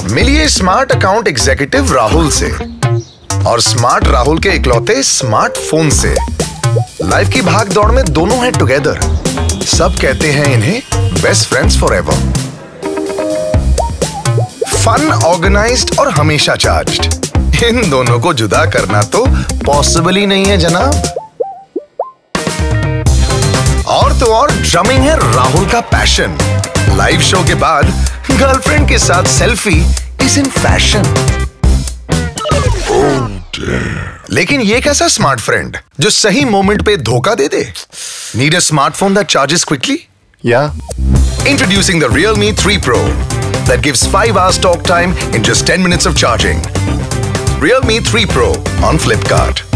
मिलिए smart account executive Rahul से और स्मार्ट राहुल के इकलौते स्मार्टफोन से। लाइफ की भाग दौड़ में दोनों हैं टुगेदर। सब कहते हैं इन्हें best friends forever. Fun, organised और हमेशा चार्ज्ड, इन दोनों को जुदा करना तो पॉसिबल ही नहीं है जनाब। और तो और ड्रमिंग है राहुल का पैशन। लाइव शो के बाद गर्लफ्रेंड के साथ सेल्फी इज इन फैशन। लेकिन ये कैसा स्मार्ट फ्रेंड जो सही मोमेंट पे धोखा दे दे? Need a smartphone that charges quickly? Introducing the Realme 3 Pro that gives 5 hours talk time in just 10 minutes of charging. Realme 3 Pro on Flipkart.